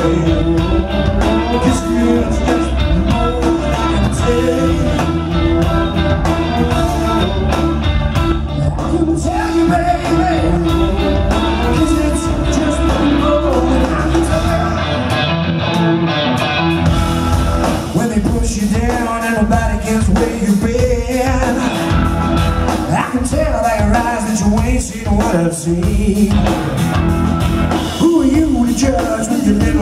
'cause it's just more than I can take. I couldn't tell you, baby, 'cause it's just more than I can take. When they push you down and nobody gets where you've been, I can tell by your eyes that you ain't seen what I've seen. Who are you to judge when you live